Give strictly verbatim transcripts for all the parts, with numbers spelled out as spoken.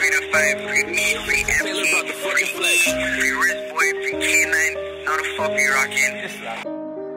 Free to fight, free me, free M K, free wrist boy, free K nine. Now the fuck we rockin'.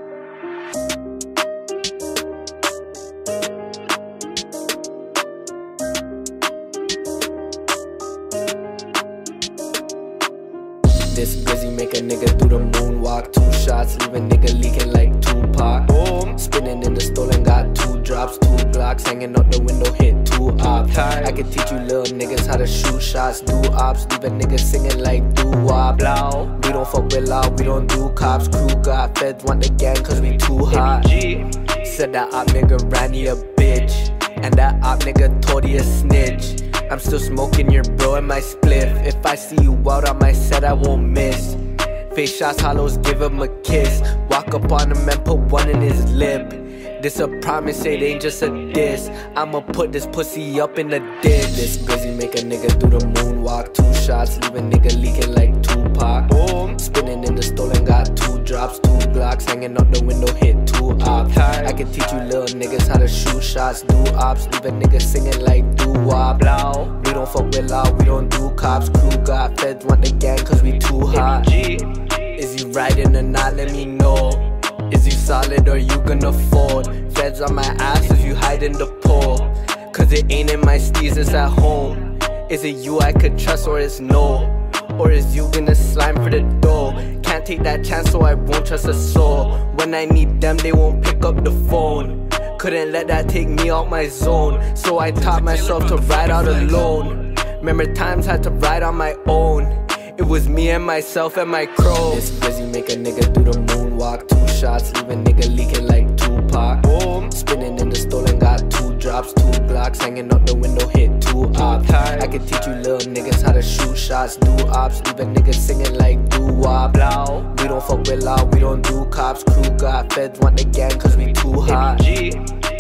This busy make a nigga do the moonwalk. Two shots, leave a nigga leaking like Tupac. Boom. Spinning in the stolen, got two drops, two blocks, hanging out the window, hit two ops. I can teach you little niggas how to shoot shots, do ops, leave a nigga singing like doo-wop. We don't fuck with law, we don't do cops. Crew got feds, want the gang cause we too hot. Said that op nigga ran you a bitch, and that op nigga told you a snitch. I'm still smoking your bro and my spliff. If I see you out on my set, I won't miss. Face shots, hollows, give him a kiss. Walk up on him and put one in his lip. This a promise, it ain't just a diss. I'ma put this pussy up in the ditch. This busy make a nigga do the moonwalk. Two shots, leave a nigga leaking like Tupac. Boom. Spinning in the stolen, got two drops, two blocks, hanging out the window, hit two ops. I can teach you little niggas how to shoot shots, do ops, leave a nigga singing like doo-wop. We don't fuck with law, we don't do cops. Crew got feds, want the gang cause we too hot. Is you riding or not, let me know. Is you solid or you gonna fold? Feds on my ass if you hide in the pole. Cause it ain't in my steez, it's at home. Is it you I could trust or is no? Or is you gonna slime for the dough? Can't take that chance so I won't trust a soul. When I need them they won't pick up the phone. Couldn't let that take me out my zone, so I taught myself to ride out alone. Remember times had to ride on my own. It was me and myself and my crow. This busy make a nigga do the moonwalk. Two shots, leave a nigga leaking like Tupac. Boom. Spinning in the stolen, got two drops, two blocks, hanging out the window, hit two ops. I can teach you little niggas how to shoot shots, do ops, leave a nigga singing like doo-wop. We don't fuck with law, we don't do cops. Crew got feds, want the gang cause we too hot.